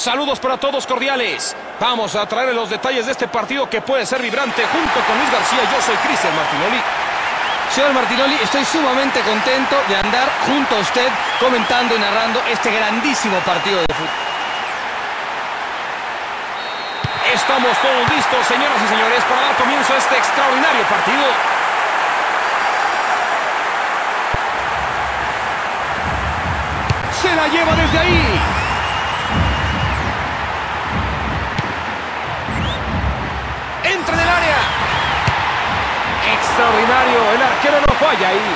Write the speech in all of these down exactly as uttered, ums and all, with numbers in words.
Saludos para todos cordiales. Vamos a traer los detalles de este partido que puede ser vibrante. Junto con Luis García, yo soy Cristian Martinoli. Señor Martinoli, estoy sumamente contento de andar junto a usted comentando y narrando este grandísimo partido de fútbol. Estamos todos listos, señoras y señores, para dar comienzo a este extraordinario partido. Se la lleva desde ahí. Entra en el área. Extraordinario, el arquero no falla ahí.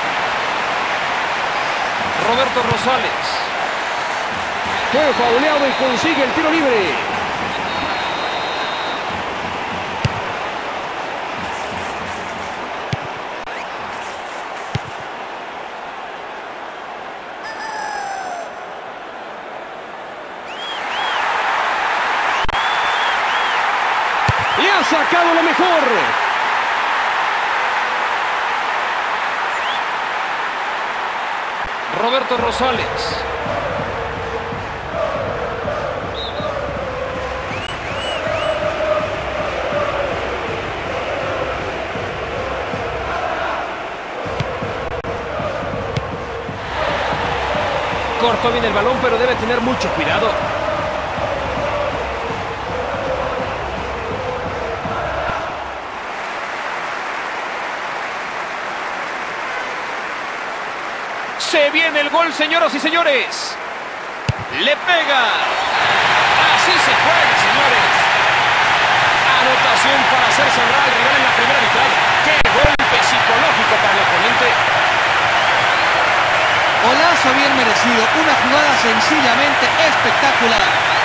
Roberto Rosales. Fue fauleado y consigue el tiro libre. Y ha sacado lo mejor. Roberto Rosales. Cortó bien el balón, pero debe tener mucho cuidado. Se viene el gol, señoras y señores. Le pega. Así se juega, señores. Anotación para hacer cerrar el rival en la primera mitad. ¡Qué golpe psicológico para el oponente! Golazo bien merecido. Una jugada sencillamente espectacular.